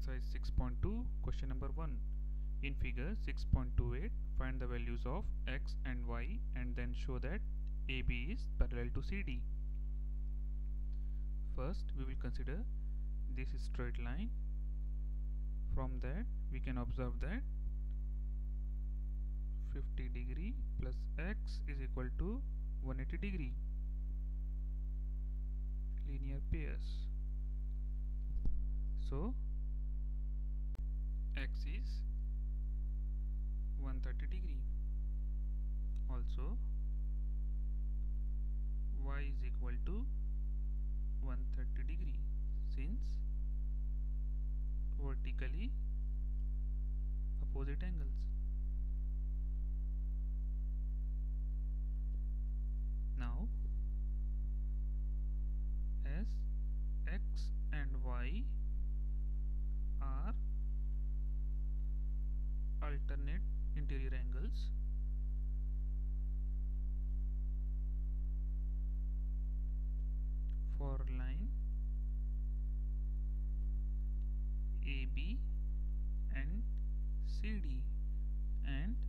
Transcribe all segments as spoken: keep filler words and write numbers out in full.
Exercise six point two, question number one. In figure six point two eight, find the values of x and y and then show that A B is parallel to C D. First, we will consider this straight line. From that, we can observe that fifty degree plus x is equal to one hundred eighty degree. Linear pairs. So, x is one hundred thirty degree. Also, y is equal to one hundred thirty degree, since vertically opposite angles. Now, as x and y are alternate interior angles, for line A B and C D, and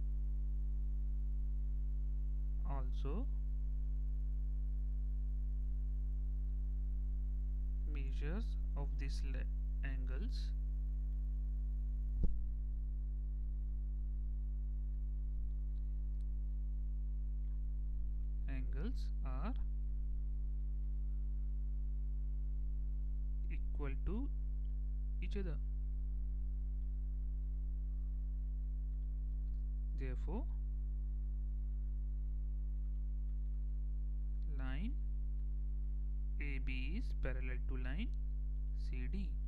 also measures of these angles angles are equal to each other. Therefore, line A B is parallel to line C D.